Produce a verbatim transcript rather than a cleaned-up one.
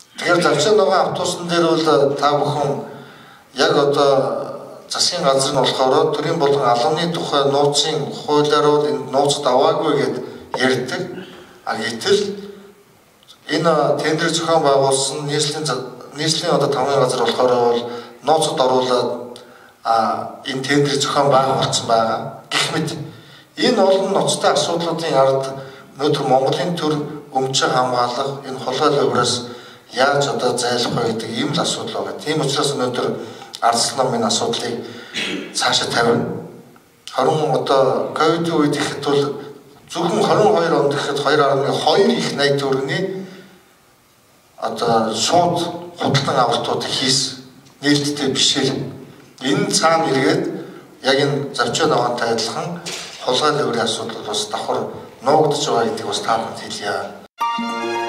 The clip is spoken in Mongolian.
Тэгэхээр завчин байгаа автобусан дээр бол та бүхэн яг одоо засгийн газар нь болохоор төрийн болон албаны тухай нууцын хуулиар бол энэ нууцд аваагүй гэд ярьдаг. А гэтэл энэ тендер зохион байгуулсан нийслэлийн нийслэлийн одоо тамгын газар болохоор бол нууцд оруулаад а энэ тендер зохион байгуулсан байгаа. Гэх мэт энэ олон ноцтой асуудлуудын ард өнөөдөр Монголын төр өмчө хамгаалах энэ хулгай лувраас яаж одоо зайлах вэ гэдэг ийм л асуудал байгаа. Тийм учраас өнөөдөр ардсан намын асуудлыг цаашаа тавина. Харин одоо ковидын үед ихэд бол зөвхөн хорин хоёр онд ихэд two point two их найт төгрөгийн одоо шууд худалдан авалтууд хийсэн. Нээлттэй бишээр энэ цаана эргээд яг энэ завчин аваантай адилхан хулгай луврын асуудал бас давхар нуугдж байгаа гэдгийг бас та бүхэнд хэлье.